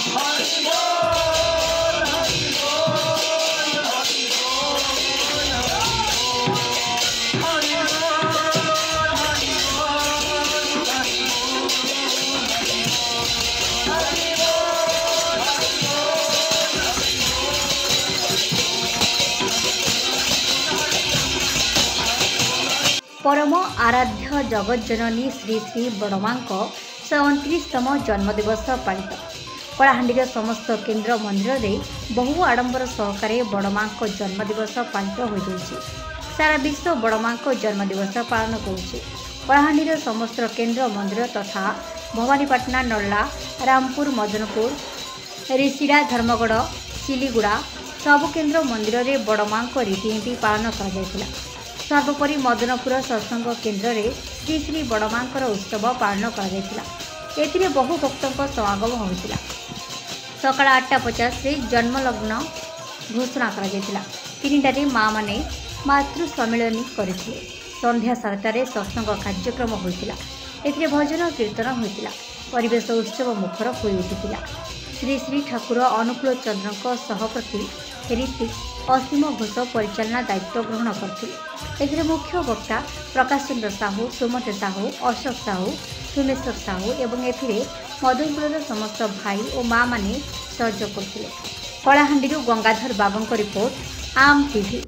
परम आराध्य जगज्जननी श्री श्री बड़मां 129तम जन्मदिवस पालित। कलाहांडीर समस्त केन्द्र मंदिर में बहु आडंबर सहकारे बड़मां जन्मदिवस पालित हो सारा विश्व बड़मां जन्मदिवस पालन करुच्ची। कलाहांडीर समस्त केन्द्र मंदिर तथा भवानीपाटना, नल्ला, रामपुर, मदनपुर, रिसिड़ा, धर्मगढ़, चिलीगुड़ा सबु केन्द्र मंदिर में बड़मां रीतिनीति पालन कर सर्वोपरि मदनपुर सत्संग केन्द्र में श्री श्री बड़मां उत्सव पालन कर बहु भक्तों समागम होता। सकाल 8:50 जन्मलग्न घोषणा कर माँ मैंने मातृ सम्मिलनी करते। संध्या 7टार सत्संग कार्यक्रम होता। भजन कीर्तन होता। परिवेश उत्सव मुखर हो उठिला। श्री श्री ठाकुर अनुकूल चंद्र सहप्रति ऋतिक असीम घोष परिचालना दायित्व ग्रहण करते। मुख्य वक्ता प्रकाश चंद्र साहू, सुमत साहू, अशोक साहू, सुमेश्वर साहू एवं मदनपुर समस्त भाई और माँ मैंने सहयोग करते। कलाहांडी गंगाधर बाबू रिपोर्ट, आम टीवी।